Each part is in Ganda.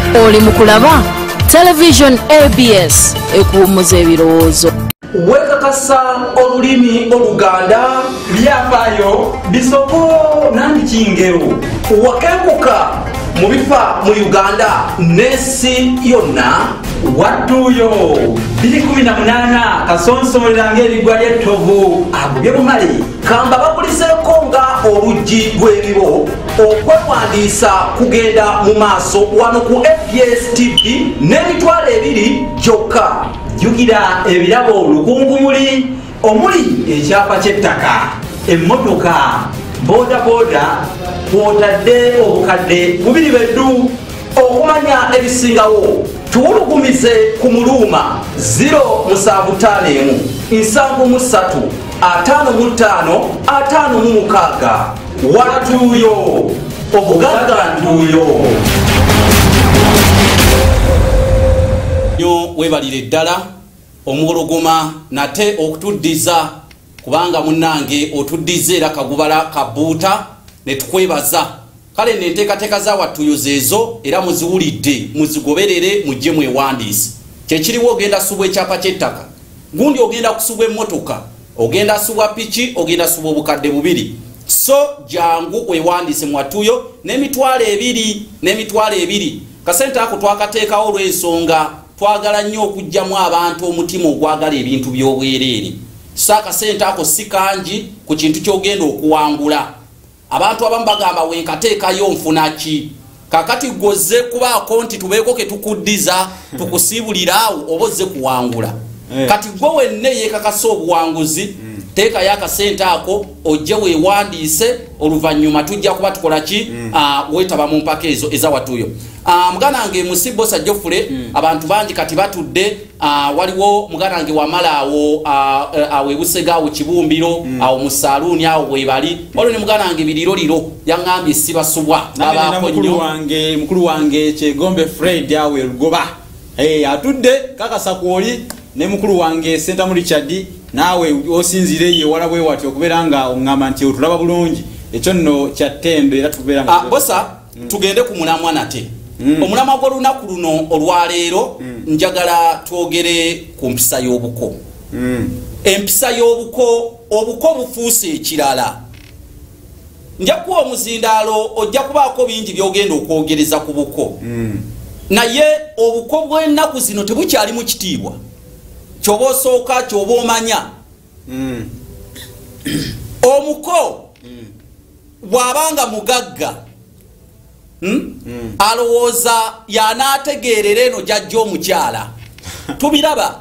oli mukulaba television ABS ekuumuza ebirowoozo. Wekakasa olulimi Oluganda byafaayo bisoko nandikingero wakenguka mu bifa mu Uganda n'ensi yonna wattuyo 2018 kasonsomerera ng'ebigwa ly'ettovu agubye bumali kamba bakuliseeko nga oluggi lw'ebibo okwewandiisa kugenda mu maaso wano ku ABS TV n'emitwalo 2 gyokka. Jukira ebirabo lukungumuli omuli ekyapa ky'ettaka emmotoka boda boda kwotadde obukadde 2 beddu okumanya ebisingawo tuwulugumize ku muluma 075 73 55 56 watuyo obugaggantuyo. Nyo webalire ddala omugologoma nate okutuddiza kubanga munnange otuddiza era kagubala kabuuta ne tukwebaza kale nenteekateeka za wattuyoza ezo era muziwulidde muzigoberere mujje mwewandiise kyekiriwo ogenda subwa ekyapa ky'ettaka gundi ogenda kusubwa emmotoka ogenda subwa piki ogenda subwa obukadde 2 so jangu wewandiise mu wattuyo n'emitwalo 2 kasente ako twakateekawo olw'ensonga twagala nnyo okujjamu abantu omutima ogwagala ebintu by'obwereere so akasente ako si kangi ku kintu ky'ogenda okuwangula. Abantu abamu bagamba wenkateekayo nfuna ki kakati gozze kuba akonti tubeeko ke tukuddiza tukusiibuliraawo oba ozze kuwangula kati gwe wenne yeekakasa obuwanguzi teekayo akasente ako ojje weewandiise oluvannyuma tujja kuba tukola ki weetaba mu mpaka ezo eza wattuyo. Muganange Musibo Sajjofule abantu bangi kati batudde waliwo muganange wamala awo ebusega awo Kibumbiro awo mu saluuni awo webali waliwo ne muganange Biriroliro yaŋŋambye sibasubwa abaako nnyo mukulu wange Kyegombe Fred awo Lugoba atudde kakasa kwoli ne mukulu wange Sentamu Richard naawe osinzire ye wala bwe wati okubeera nga oŋŋamba nti otulaba bulungi ekyo nno kya ttendo era tubeera nga bosa tugende ku mulamwa nate omulamwa gw'olunaku luno olwaleero njagala twogere ku mpisa y'obuko. Empisa y'obuko obuko bufuuse ekirala nja kuwa omuzindaalo ojja kubaako bingi by'ogenda okwogereza ku buko naye obuko bw'ennaku zino tebukyali mu kitiibwa kyoba osooka kyoba omanya omuko bw'abanga mugagga alowooza yanaategeerera eno jajja omukyala tubiraba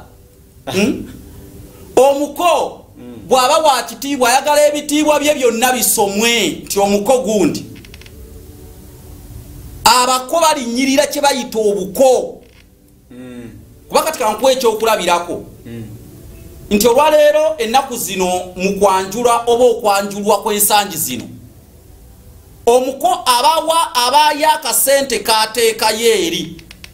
omuko bw'aba wa kitiibwa ayagala ebitiibwa bye byonna bisomwe nti omuko gundi abako balinnyirira kye bayita obuko kuba kati kankuwa ekyokulabirako nti olwaleero ennaku zino mu kwanjula oba okwanjulwa kw'ensangi zino omuko abawa abaya akasente kateekayo eri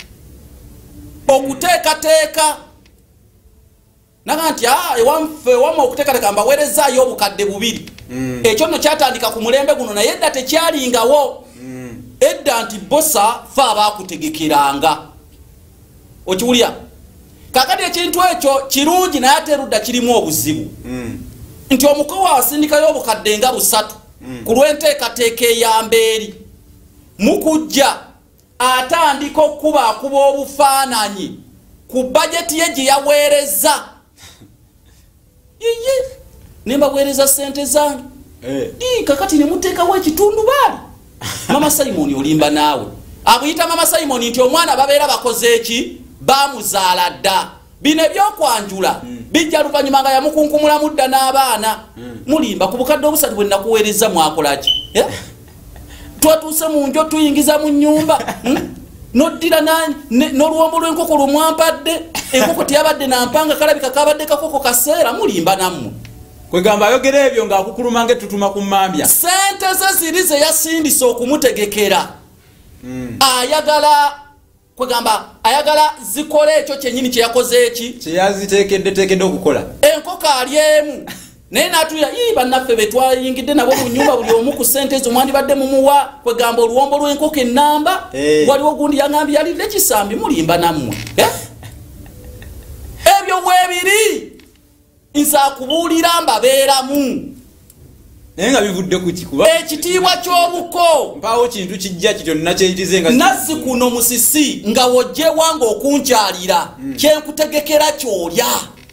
okuteekateeka naga nti ewamma okuteekateeka mbaweerezaayo obukadde 2 ekyo nno kyatandika ku mulembe guno naye edda tekyalingawo edda nti bosa fe abaakutegekeranga okiwulya kakati ekintu ekyo kirungi naye ate erudda kirimu obuzibu nti omuko waasindikayo obukadde nga 3 ku lw'enteekateeka eyambeeri mukujja atandika okukuba obufaananyi ku bajeti ye gye yaweereza nembaweereza sente zange kakati ne muteekawo ekitundubaali Mama Simon olimba naawe abuyita Mama Simon nti omwana babeera bakoze eki bamuzaala dda bino ebyokwanjula bijja luvannyuma nga yamukunkumula mudda n'abaana mulimba ku bukadde 3 bwe nakuweereza mwakolaki twatuuse mu njo tuyingiza mu nnyumba noddira n'oluwombo lw'enkoko lumwampadde enkoko teyabadde nampanga kalabika kabadde kakoko kaseera mulimba nammwe kwegamba ayogera ebyo ng'akukuluma ng'ettutuma ku mmambya sente ze ziri ze yasindise okumutegekera ayagala kwegamba ayagala zikole ekyo kyennyini kye yakoze eki kye yaziteekedde okukola enkoko alyemu naye natuya bannaffe betwayingidde nabo mu nyumba buli omu ku sente ezo mwandibadde mumuwa kwegamba oluwombo lw'enkoko ennamba waliwo gundi yagambye yalidde kisambi mulimba nammwe ebyo weebiri nsakubuulira mbabeeramu naye nga bivudde ku kikuba ekitiibwa ky'obuko mpaawo kintu kijja kityo nakyeyitize nga nazzi kuno musisi nga wojjewanga okunkyalira kyenkutegekera kyolya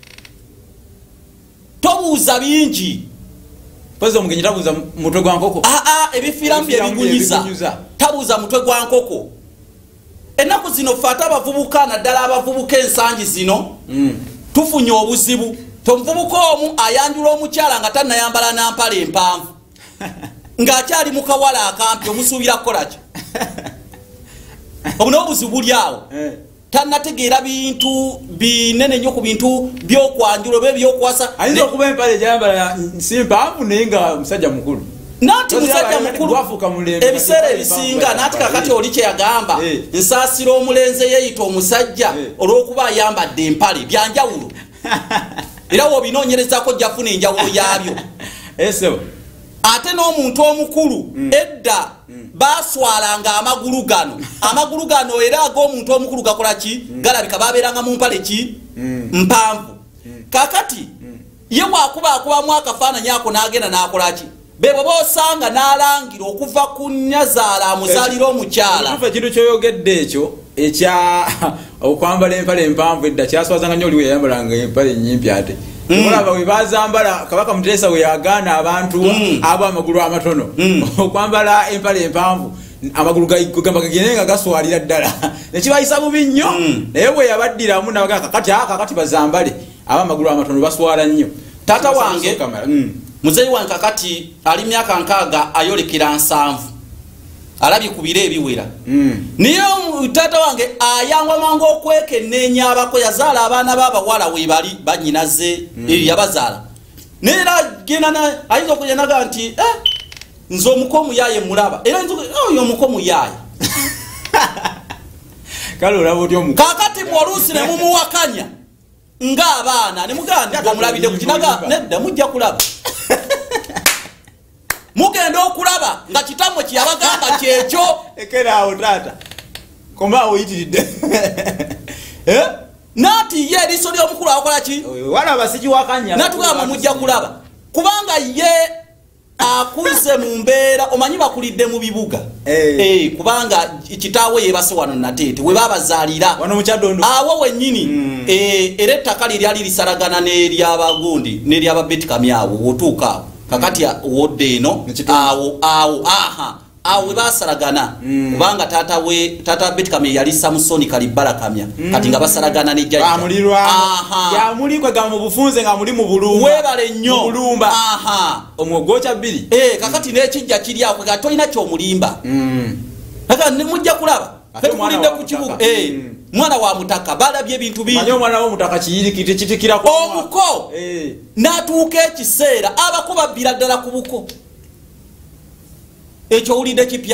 tobuuza bingi pozi omugenyi tabuuza mutwe gwa nkoko ebifiiramu byebigunyiza tabuuza mutwe gwa nkoko ennaku zino ffe ate abavubuka naddala abavubuka ensangi zino tufunye obuzibu tomuvubuka omu ayanjula omukyala nga tannayambala nampala empanvu ng'akyali mu kawala akampi omusuubira kukolaki obu n'obuzibu buli awo tannategeera bintu binene nnyo ku bintu byokwanjula oba ebyokwasa ayinza okuba empale gyayambala si mpanvu naye nga musajja mukulu nati musajja mukulu ebiseera ebisinga nati kakati oli kyeyagamba nsaasira omulenzi yeeyita omusajja olw'okuba ayambadde empale byanjawulo era wobinoonyerezako jjafuna enjawulo yaabyo ate n'omuntu omukulu edda baswalanga amagulu gano era ag'omuntu omukulu gakola ki galabika babeeranga mu mpale ki mpanvu kakati ye bwakubakubamu akafaananyi ako n'agenda n'akola ki bebo boosanga n'alangira okuva ku nnyazaala amuzaalira omukyala ekintu kyoyogedde ekyo ekya okwambala empale empanvu edda kyaswazanga nnyo oli we yayambalanga empale ennyimpi ate olaba we bazambala kabaka Muteesa we yagaana abantu abo amagulu amatono okwambala empale empanvu amagulu gagamba gagende nga gaswalira ddala nekibayisa bubi nnyo naye bwe yabaddiramu nabagaa kakati bazambale abo amagulu amatono baswala nnyo taata wange muzeyi wange kakati ali myaka 6 ayolekera 7 alabye ku biro ebiwera niyo taata wange ayangwa mangu okwekenneenya abako yazaala abaana b'abawala we bali banyinaze yabazaala neera genda ayinza okujenaga nti nze omukomu yaaye mulaba era oyo omukomu yaaye kale olaba otyo kakati mwoluusi ne mumuwakanya ng'abaana ne mugandi omulabidde ku kinaga nedda mujja kulaba mugenda okulaba nga kitamwe kyeyabagamba kyekyo ekeraawo taata koma oyitiridde naati ye eriiso ly'omukulu akola ki walaba sikiwakanya natugamba mujja kulaba kubanga ye akuze mu mbeera omanyi bakulidde mu bibuga kubanga kitaawe yeebase wano nateete we babazaalira awo wennyini era ettaka liryali lisaragana n'eryabagundi n'eryababetikamyawo wotuuka awo kakati wodde eno awo we basaragana kubanga taata Betikame yali Samusoni Kalibala Kamya kati nga basaragana ne jjajja yamuli kwegamba mu bufunze nga muli mu bulumba webale nnyo bulumba omwogocha 2 kakati n'ekijja kiri awo nga tolina kyomulimba kakati ne mujja kulaba tukulidde ku kibuga mwana wa mutaka balabye ebintu bingi manyo mwana wa mutaka kiyirikite kitikira ko obuko natuuka ekiseera abako babbira ddala ku buko ekyo owulidde kipya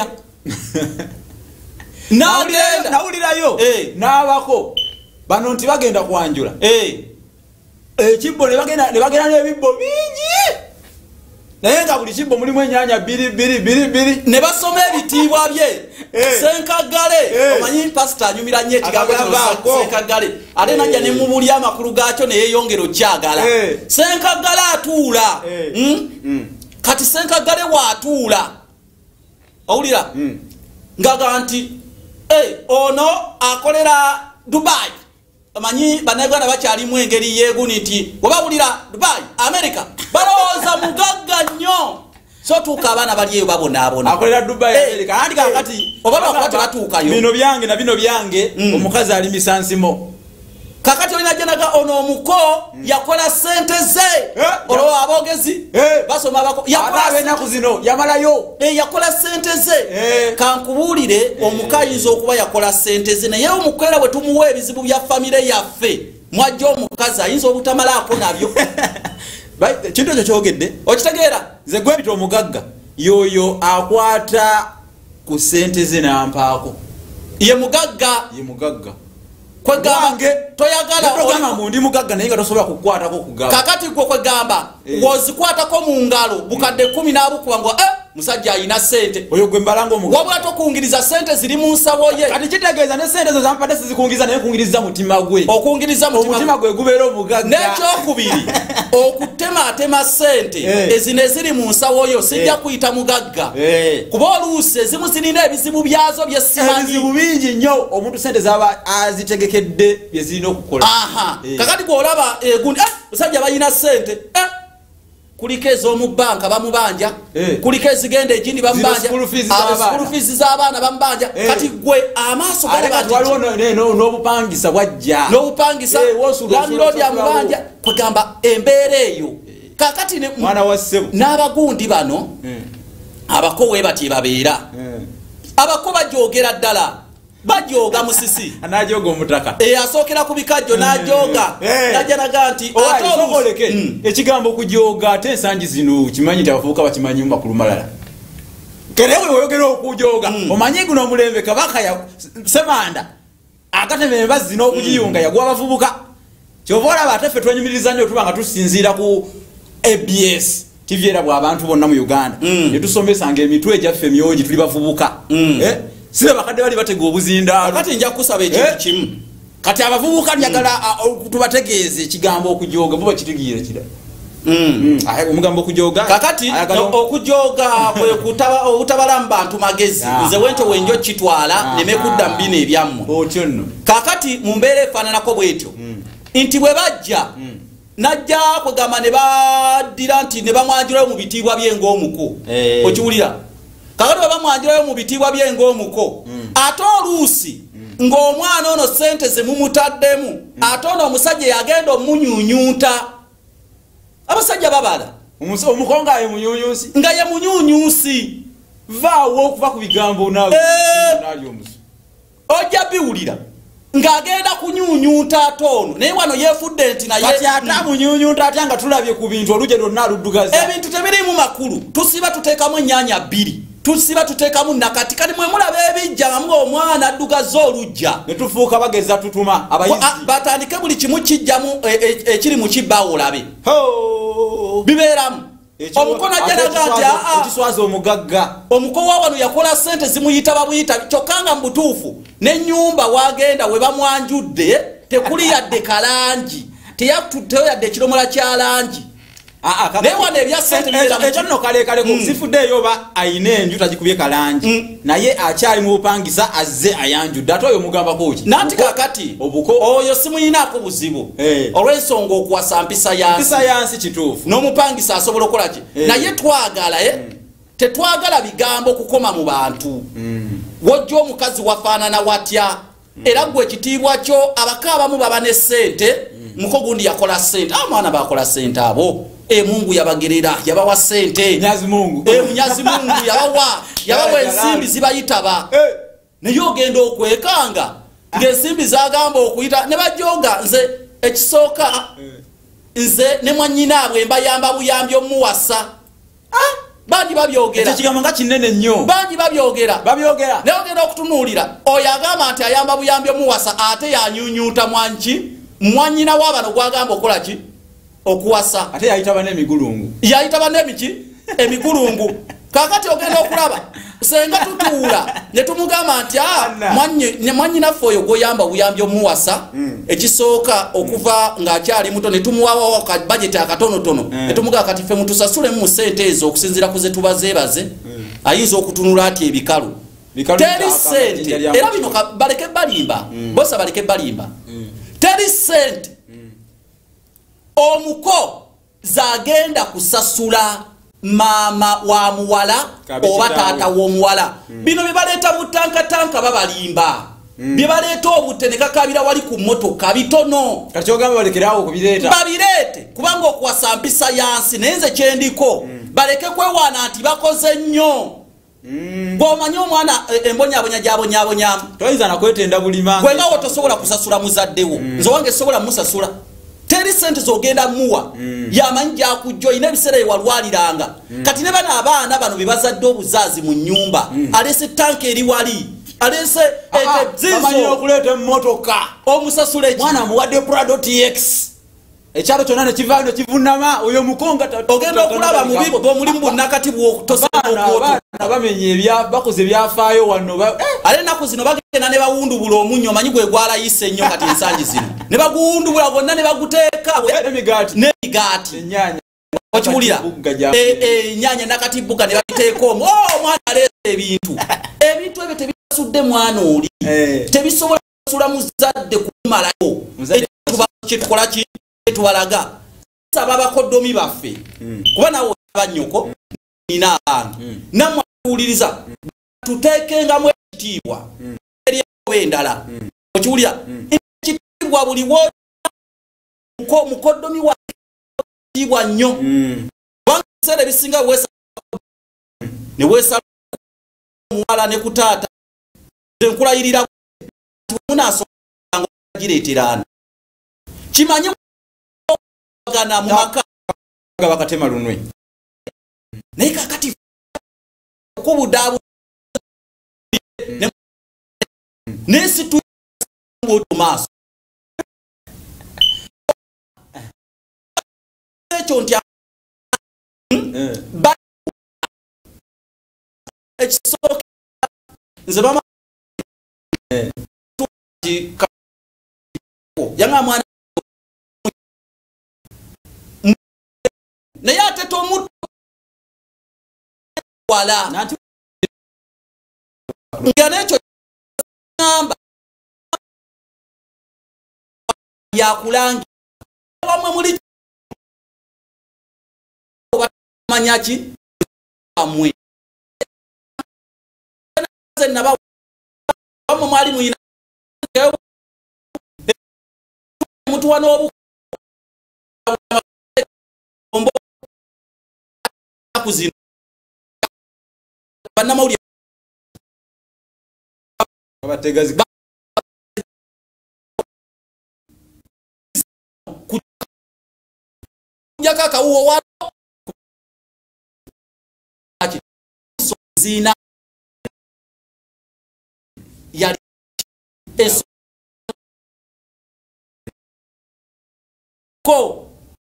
nawulirayo n'abako bano nti bagenda kwanjula ekibbo ne bagenda n'ebibbo bingi naye nga buli kibbo mulimu ennyanya 2 ne basoma ebitiibwa bye Senkagale omanyi pasita anyumira nnyo ekigambo Senkagale ate najja ne mubulya amakulu gaakyo ne yeeyongera okyagala Senkagale atuula kati Senkagale waatuula owulira ngaga nti ono akolera Dubai amanyi bannayuganda bakyalimu engeri yeeguni nti webawulira Dubai America balowooza mugagga nnyo so tuuka abaana bali eyo babonaabona akolera Dubai America andi kakati obakati batuukayo bino byange na bino byange omukazi ali misansimo kakati olina jenaga ono omuko yakola sente ze olwo abogezi basoma abako yakola zino yamalayo yakola sente ze kankubuulire omukayinza okuba yakola sente ze naye omukwera bwe tumuwa ebizibu bya famire yaffe mwajja omukazi ayinza obutamalaako nabyo kintu ekyo kyogedde okitegeera ze gwebita omugagga yoyo akwata ku sente ze nampaako ye mugagga kwegambe toyagala mundi mugagga naye nga tosobola kukwatako kugamba kakati gwe kwegamba wozikwatako mu ngalo bukadde 10 n'abukuba ngo musajja ayina sente oyo gwe mbalanga omugabo wabula tokungiriza sente ziri mu nsabo ye kati kitegeeza ne sente zo zampadde sizikungiriza naye kungiriza mutima gwe okungiriza mutima gwe gubeera omugagga n'ekyokubiri okutematema sente ezino eziri mu nsawo yo sijja kuyita mugagga kuba oluusi ezimu zirina ebizibu byazo byesimanyi ebizibu bingi nnyo omuntu sente zaba azitegekedde bye zirina okukola kakati gwolaba gundi musajja balina sente kuliko ez'omu banka bamubanja kuliko ezigenda egindi bamubanja school fees z'abaana bamubanja kati gwe amaaso waliwo n'obupangisa bwajja n'obupangisa landlord amubanja kwegamba embeera eyo kakati mwana wa ssebo n'abagundi bano abako we bati babeera abako bajogera ddala bajoga musisi anajoga omutaka asookera ku bikajjo n'ajoga najanaga nti atoleke ekigambo kujoga ate ensangi zino kimanyi nti abavubuka bakimanyi mu makulu malala kerewe oyogera okujoga omanyi guno omulembe kabaka ya semanda agateme embazi n'okugiyunga yagwa abavubuka kyova olaba ate ffe twenyumiriza nnyo tuba nga tusinziira ku ABS TV era bw'abantu bonna mu Uganda ne tusomesanga emitwe egyaffe emyogi tuli bavubuka sibe bakadde bali batega obuzindaalo kati nja kusaba ekintu kimu kati abavubuka njagala tubategeeze ekigambo okujoga vuba kitegeere kira omugambo okujoga kakati okujoga kwe kutabala mu bantu magezi nze wento wenjo kitwala nemekudda mbino ebyammwe otyo nno kakati mu mbeera efaananako bwetyo nti bwe bajja najja kwegamba ne baddira nti ne bamwanjirayo mu bitiibwa bye ng'omuko okiwulira kakati bwe bamwanjirayo mu bitiibwa bye ng'omuko ate oluusi ng'omwana ono sente ze mumutaddemu ate ono omusajja yagenda omunyuunyuuta abasajja babala omuko nga ye munyuunyuusi nga ye munyuunyuusi vaawo okuva ku bigambo naali omusu ojja biwulira ng'agenda kunyuunyuuta ate ono naye wano yeefudde nti naye kati ate amunyuunyuuta atya nga tulabye ku bintu olugye lwonna aluddugaza ebintu tebirimu makulu tusiba tuteekamu ennyaanya 2 tusiba tuteekamu nakati kati mwe mulaba ebijja nga muga omwana addugaza olujja ne tufuuka bageza tutuma abayizi batandike buli kimu kijjamu ekiri mu kibbaawo olabe bibeeramu omuko najjanaga nti ekiswaza omugagga omuko wa wano yakola sente zimuyita babuyita kyokka nga mu butuufu n'ennyumba wagenda we bamwanjudde tekuli yadde kalangi teyatuteyo yadde ekiromola kya langi naye wano ebya sente ekyo nno kalekaleko sifudde eyo oba ayina enju tagikubye kalangi naye akyali mu bupangisa azze ayanjudde ate oyo omugambako ki nanti kakati obuko oyo simuyinaako buzibu olw'ensonga okuwasa mpisa yansi kituufu n'omupangisa asobola okukola ki naye twagala tetwagala bigambo kukoma mu bantu wojja omukazi wafaanana watya era gwe ekitiibwa kyo abaka abamu baba ne ssente muko gundi yakola ssente amwana bakola ssente abo Mungu yabagerera yabawa sente Munyazi Mungu yabawa ensimbi zibayitaba naye ogenda okwekanga ng'ensimbi zagamba okuyita ne bajoga nze ekisooka nze ne mwannyinaabwe mbayamba buyambi omuwasa bangi babyogera ekigambo nga kinene nnyo bangi babyogera naye ogenda okutunuulira oyo agamba nti ayamba buyambi omuwasa ate yanyuunyuuta mwannyina w'abano gwagamba okola ki okuwasa ate yayitaba n'emigulungu emigulungu kakati ogenda okulaba senga tutuula ne tumugamba nti mwannyinaffe oyo goyamba buyambi omuwasa ekisooka okuva ng'akyali muto ne tumuwawo bajeti akatonotono ne tumugamba kati ffe mutusasule mu ssente ezo okusinziira ku ze tubazeebaze ayinza okutunula ati ebikalu teri ssente era bino baleke balimba bosa baleke balimba teri ssente omuko zagenda kusasula maama wa muwala oba taata w'omuwala bino bibaleeta mu tankatanka babalimba bibaleeta obute ne kakabira wali ku mmotoka bitono kati ogamba balekerawo okubireeta babireete kubanga okuwasa mpisa yansi naye nze kyendiko baleke kwewaana nti bakoze nnyo bw'omanyi omwana embonyabonya gyabonyaabonyamu toyinza nakwetenda bulima gwe nga tosobola kusasula muzaddewo nze wange sobola musasula teri sente zogenda muwa yamanyi gyakujja olina ebiseera ewalwaliranga kati ne bano abaana bano bebazadde obuzaazi mu nnyumba alese tanka eri wali alese zizo okuleta emmotoka omusasule mwana muwadde Prado TX ekyalo kyonna ne kivaayo ne kivunama oyo mukonga ogenda okulaba mu bibbo mulimu bunnakati bw'okutosabaana bamenya bakoze ebyafaayo wano ale ennaku zino bagenda ne bawundubula omunnyo omanyi gwe gwalayise ennyo kati ensangi zino ne baguwundubula gonna ne baguteeka n'emigaati okiwulira ennyanya nakati bbuga ne babiteeka omwo omwana aleese ebintu ebyo tebisasudde mwana oli tebisobola kusula muzadde kumalayo kyetukola tubalaga saba abakoddomi baffe kuba nawe abanyoko nina abantu nammwe tuwuliriza tuteekengamu ekitiibwa eri endala okiwulira ekitiibwa buli mukoddomi wa ekitiibwa nnyo kubanga ebiseera ebisinga ne weesala omuwala ne ku taata enkulayirira munasonga gireeterana kimanyi gana mu maka bakatema lunwe naye kakati kubudaabu nesitu maaso ekyo nti ekisooka nze bama yanga mwana naye ate tomuto wala nga nekyo amba yakulangi bamwe muli manyaki amwe naba bamwe mwali muyina mutu wano obu kuzina banamawulire abategazi kujaka akawuwo wano zina yali eso ko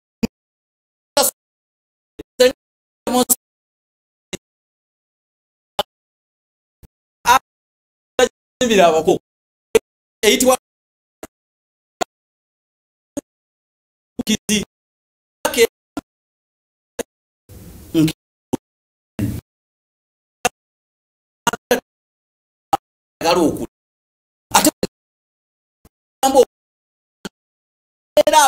birabako eyitibwa kizi galuku ate ambo era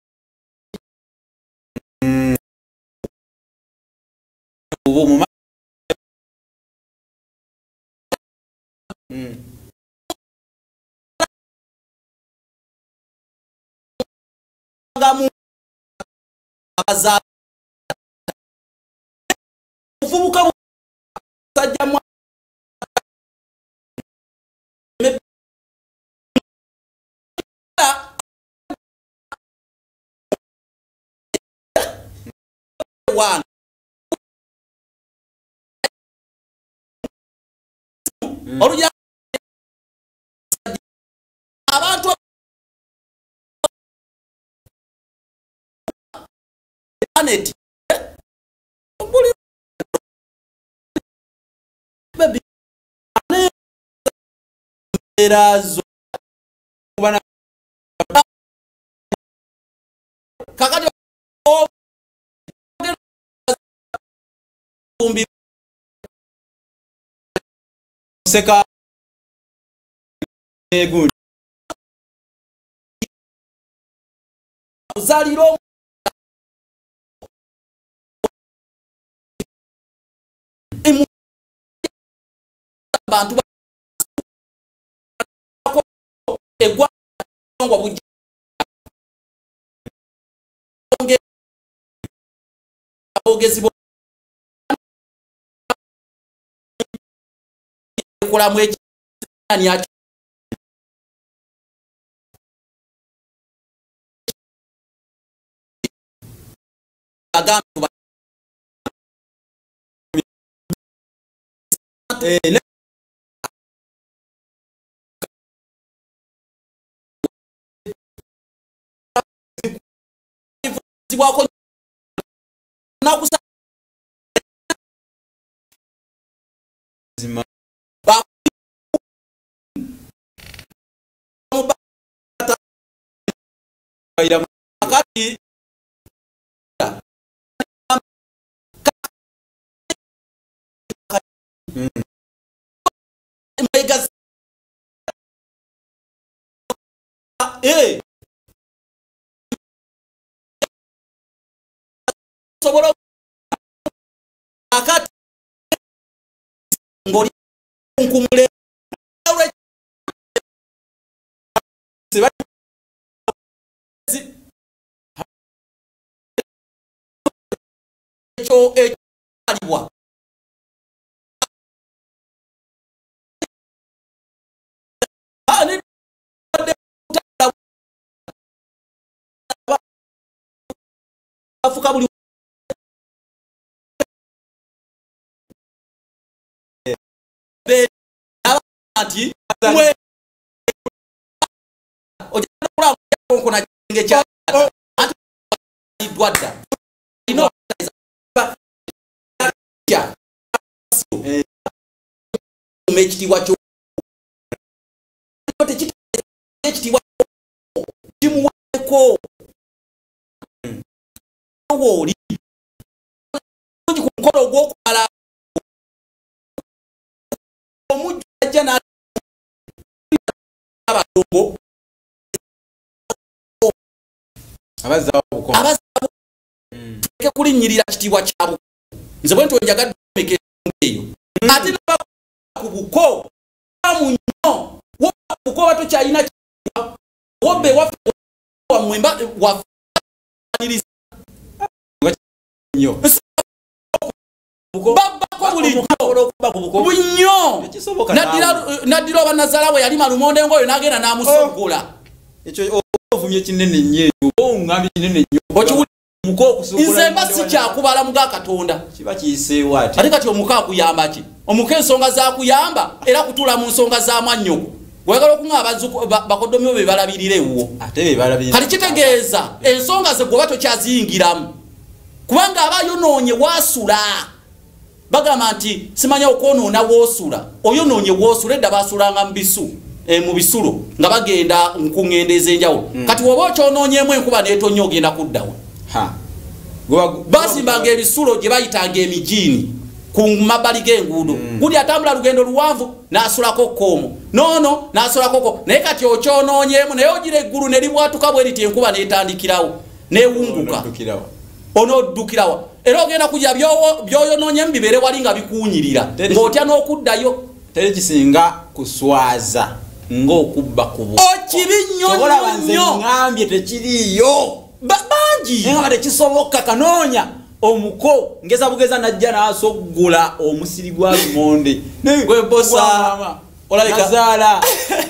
ubu gamu abaza uvubuka sajja mwa one oluja abantu planet baby erazo kubana kakati umbi seka good uzaliro bantu egwa ngwa bujja ogezi kula mwe ani ya agantu yayitibwako nakusa akati sobolo akati ngoli nkumule echo alibwa ani afuka buli ati we ojakula kuna kinge cha ati idwada ino ya mechiti wacho yote chiti wacho timu wako woli kukolo gwokwala omujjana abadongo abaza buko ke kulinyirira kitibwa kyabo nze bwe ntonjagadde meke eyo ate kubuko amunyo wobuko bato kyayina wobe wa mwemba wa niriza nyo baba kwa bulinyo nadira abanazala we yali malumonde ngoyo nagenda namusogola ekyo ovumye kinene nnyo ongambi kinene nnyo okiwuli muko okusogola nze basi kyakubala muga katonda kiba kiyiseewo ate ate kati omuka akuyamba ki omuka ensonga za kuyamba era kutula mu nsonga za mwannyoko wegala okuŋaba bakodomyo be balabirirewo ate be balabirire kati kitegeeza ensonga ze gwoba tokyaziyingiramu kubanga abayonoonye wasula bagamba nti simanya okwonoona woosula oyonoonye woosula edda basulanga mu bisulo nga bagenda nkuŋŋenda ez'enjawulo kati woba okyonoonyemu enkuba neetonnya ogenda kuddawo basimbanga ebisulo gye bayitanga emijiini ku mabbali g'enguudo guli atambula lugendo luwanvu n'asulako koomo noono n'asulako ko naye kati okyonoonyemu naye ogira eggulu ne libwatuka bwe riti enkuba neetandikirawo neewunguka onoddukirawa era ogenda kujja byoyonoonyemu bibeere wali nga bikuwunyirira ng'otya n'okuddayo teri kisinga kuswaza ng'okubba kubo okibi nnyo ngambye tekiriiyo bangi naye nga tekisoboka kanoonya omuko ngeza bugeza najja n'asoggula omusiri gwa lumonde gwebosa olabika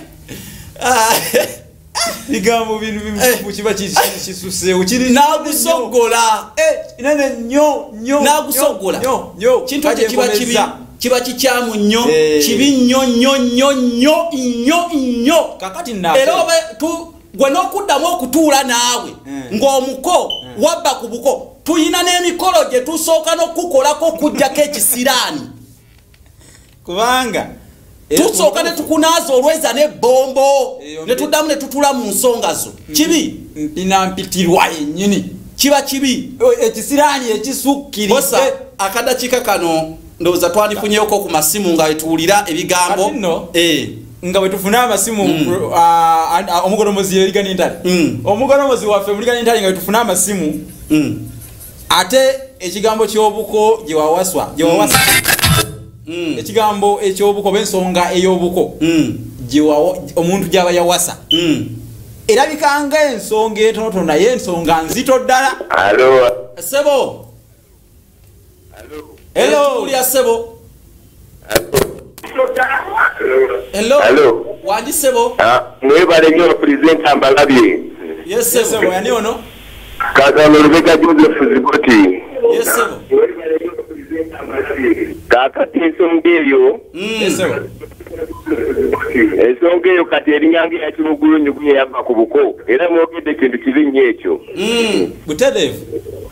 bigambo bintu bimu kiba kisuseewo kiri nagusogola nene nnyo nagusogola kintu ekyo kiba kibi kiba kikyamu nnyo kibi nnyo kakati era gwe n'okuddamu okutuula naawe ng'omuko wabba ku buko tuyina n'emikolo gye tusooka n'okukolako okuggyako ekisiraani kubanga tusooka ne tukunaaza olweza n'ebbombo ne tuddamu ne tutula mu nsonga zo kibi mpinampitirwa yennyini kiba kibi ekisiraani ekisukkiridde akadakiika kano ndowooza twanifunyeko ku masimu nga wetuwulira ebigambo nga bwetufuna amasimu omugolomozi yerigana entale omugolomozi waffe muligana entale nga bwetufuna amasimu ate ekigambo ky'obuko gyewawasa ekigambo ekyobuko bensonga ey'obuko omuntu gyaba yawasa erabikanga ensonga entonotono naye ensonga nzito ddala sebo tulya sebo hello wandi sebo mwebale nnyo president ambalabye yes sebo yani ono kakano Lubega Joseph Zikoti yes sebo kakati ensonga eyo ensonga eyo kati erinyange yakimugulunyuguye yava ku buko era mwogedde ekintu kibi nnyo ekyo butereevu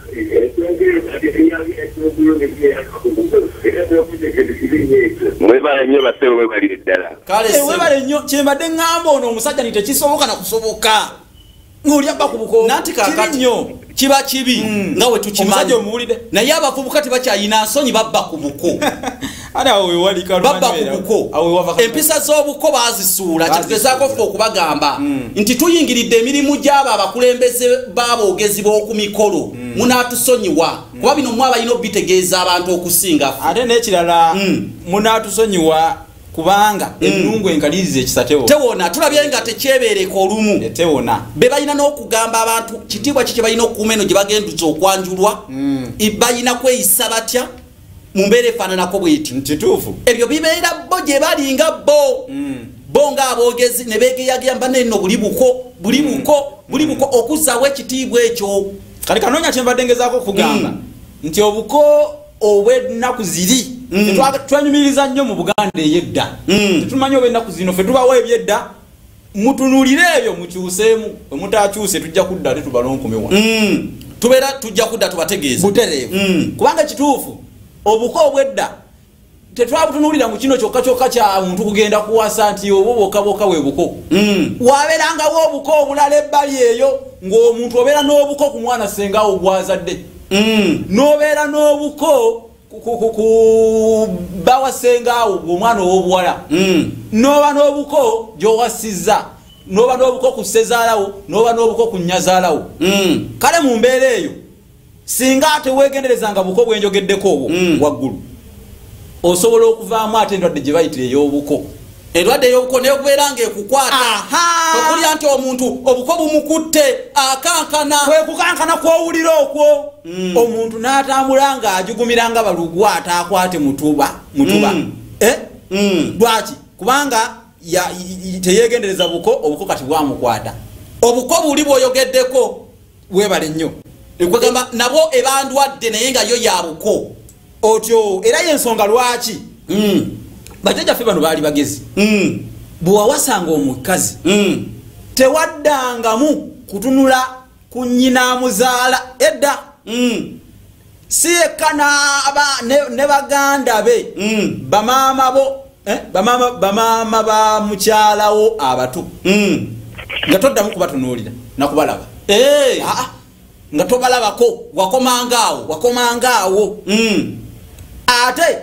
mwebale nnyo basebo mwebalire ddala webale nnyo kyembadde ŋŋamba ono omusajja nti tekisoboka nakusoboka ng'oli abba ku buko nanti kakati nnyo kiba kibi nga we tukimanyi naye abavubuka tebakyayina nsonyi babba ku buko babba ku buko empisa z'obuko bazisuula kitugezaako ffe okubagamba nti tuyingiridde emirimu gy'abo abakulembeze b'aboogezi b'oku mikolo munaatusonyiwa kuba bino mwe abalina obitegeeza abantu okusinga ate n'ekirala munaatusonyiwa kubanga ennungu enkaliriza ekisa tewona tulabye nga tekyebeereka olumu tewona be balina n'okugamba abantu kitiibwa ki kye balina okukuuma eno gye bagenduza okwanjulwa balina kweyisa batya mu mbeera efaananako bweti ntituufu ebyo bibeera bo gye balinga bo ng'aboogezi ne beegeyagamba nenno buli buko okuzzaawo ekitiibwa ekyo kati kanoonya kyembadde ngezaako okugamba nti obuko obw'ennaku ziri twanyumiriza nnyo mu Buganda ey'edda tetumanyi obw'ennaku zino ffe tubawo ebyedda mutunuulire ebyo mukyuseemu bwe mutaakyuse tujja kudda te tubalonkomewa tubeera tujja kudda tubategeeza butereevu kubanga kituufu obuko obw'edda tetwabutunuulira mu kino kyokka kya muntu kugenda kuwasa nti obwo bwokka bwe buko wabeerangawo obuko obulala ebbali eyo ng'omuntu obeera n'obuko ku mwana ssengawo gwazadde n'obeera n'obuko ku bawasengaawo omwana ow'obuwala n'oba n'obuko gy'owasizza n'oba n'obuko ku ssezaalawo n'oba n'obuko ku nnyazaalawo kale mu mbeera eyo singa ate weegenderezanga buko bwenjogeddeko obwo waggulu osobola okuvaamu ate endwadde gye bayitira ey'obuko endwadde ey'obuko naye okubeera ng'ekukwata okulya nti omuntu obuko bumukutte akankana kwe kukankana kw'owulira okwo omuntu n'atambula ng'ajugumiranga balugu ataakwate mutuba lwaki kubanga teyeegendereza buko obuko kati bwamukwata obuko buli bw'oyogeddeko weebale nnyo ekwegamba nabo ebandwadde naye nga yo ya buko otyo era y'ensonga lwaki bajjajjaffe bano baali bagezi bwe wawasanga omukazi tewaddangamu kutunula ku nnyina muzaala edda si yekka ne baganda be bamaama bo bamaama ba mukyalawo abato nga toddamu kubatunuulira nakubalaba nga tobalabako wakomangaawo ate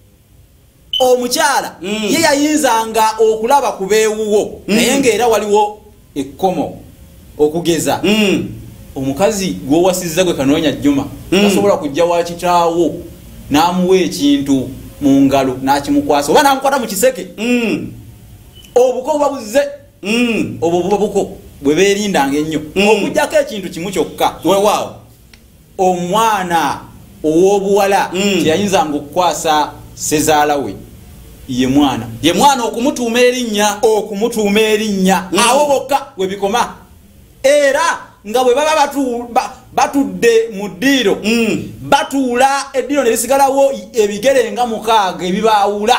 omukyala ye yayinzanga okulaba ku beewuwo naye ng'era waliwo ekkomo okugeza omukazi gw'owasizza gwe Kanoonya Juma tasobola kujja wa kitaawo n'amuwa ekintu mu ngalo n'akimukwasa oba n'amukwata mu kiseke obuko buba buzze obwo buba buko bwe beerindanga ennyo okujjako ekintu kimu kyokka weewaawo omwana ow'obuwala teyayinzanga okukwasa ssezaala we ye mwana okumutuuma erinnya awo bokka we bikoma era nga bwe baba batudde mu ddiiro batuula eddiiro ne lisigalawo ebigere nga 6 ebibaawula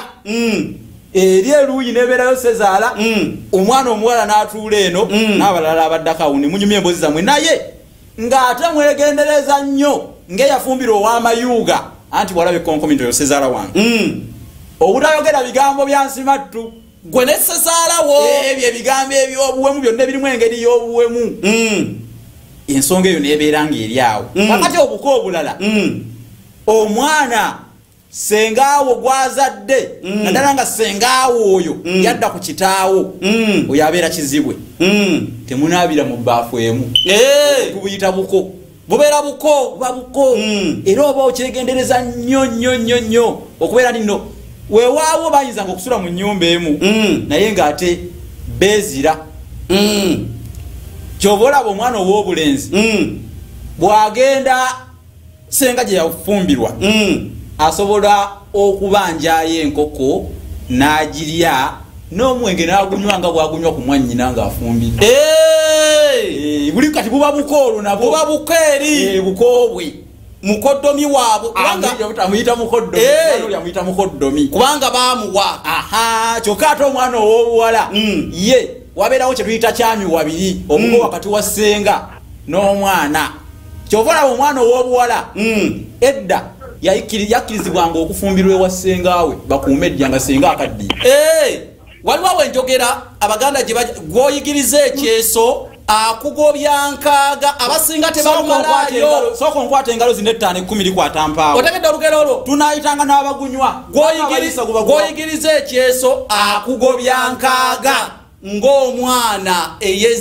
eri eruuyi nebeerayo ssezaala omwana omuwala n'atuula eno n'abalala abaddako awo ne munyumya emboozi zammwe naye ng'ate mwegendereza nnyo ng'eyafumbira ow'amayuuga anti bw'olaba ekkonkomi nti oyo ssezaala wange obutayogera bigambo bya nsimattu gwe ne ssezaalawo ebyo ebigambo eby'obuwemu byonna ebirimu engeri y'obuwemu ensonga eyo neebeera ng'eri awo kakati obuko obulala omwana sengaawo gwazadde naddala nga sengaawo oyo yadda ku kitaawo oyo abeera kizibwe temunaabira mu bbaafu emu tubuyita buko bubeera buko buba buko era oba okyegendereza nnyo okubeera nino weewaawo bayinzanga okusula mu nnyumba emu naye ng'ate beezira kyoba olaba omwana ow'obulenzi bw'agenda senga gye yafumbirwa asobola okubanjayo enkoko n'agirya n'omwenge n'agunywa nga bw'agunywa ku mwannyina ng'afumbirwa buli kati buba buko olwo nabwo buba buko eri buko bwe mukoddomi waabwe amuyita mukoddomi amuyita mukoddomi kubanga baamuwa. aha kyokka ate omwana ow'obuwala ye wabeerawo kye tuyita kyami wabiri omugo wakati wa ssenga n'omwana kyova olaba omwana ow'obuwala edda yakkirizibwanga okufumbirwa ewa ssengawe bakuuma edda nga senga akaddiye. waliwo awo enjogera abaganda gw'oyigiriza ekyeso akugobya nkaaga abasinga tebamalayo. Soko nkwata engalo zino 5 10 likwata mpaawo. Otegedde olugero olwo tunayitanga n'abagunywa gw'oyigiriza ekyeso akugobya nkaaga ng'omwana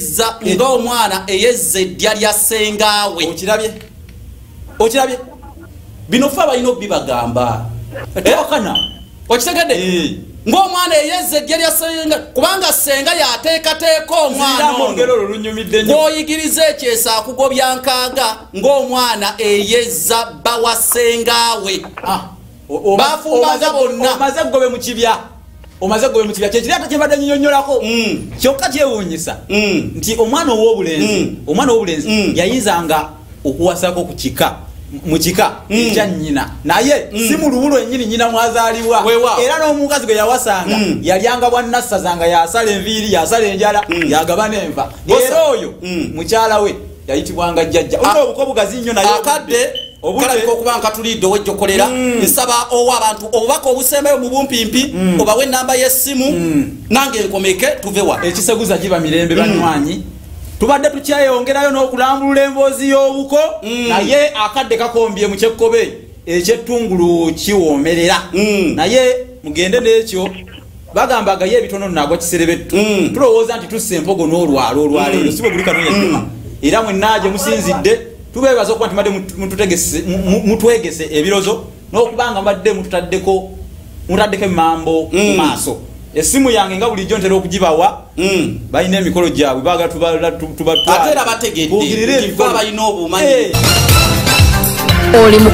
eyezza eddya lya ssengawe. Okirabye bino ffe abalina obibagamba okitegedde ng'omwana eyezza eddya lya ssenga kubanga ssenga yateekateeka omwana gw'oyigiriza ekyeso akugobya nkaaga ng'omwana eyezza bba wa ssengawe. Bafumbaza bonna omaze gobe mu kibya kyekirata kyembadde nnyonnyolako kyokka kyewuunyisa nti omwana ow'obulenzi yayinzanga okuwasako mu kika ekya nnyina naye si mu lubu lwennyini nnyina mwazaalibwa era n'omukazi gwe yawasanga yalyanga bwannassaza nga yasala enviiri yasala enjala yagaba n'enva era oyo mukyala we yayitibwanga jjajja olina obuko bugazi nnyo naye akadde kalabika okuba nga tulidde owejjokolera nsaba owa abantu obubaka obusembayo mu bumpimpi obawe enamba y'essimu nange enkomeke tuvewa ekiseguza giba mirembe banywanyi tubadde tukyeyongerayo n'okulambulula emboozi y'obuko naye akadde kakombye mu kyekkobe ekyettungulu kiwoomerera naye mugende n'ekyo bagambagayo ebitono nagwa kiserebettu tulowooza nti tussa empogo n'olwaleero si bwe buli kanoyedduma era mwenna gye musinzidde tubeebaza okuba nti mbadde mutwegese ebirozo n'okubanga mbadde mutaddeko emambo mu maaso. Essimu yange nga bulijjo ntera okugibawa balina emikolo gyabwe baagala ate era bategedde balina obumanyi.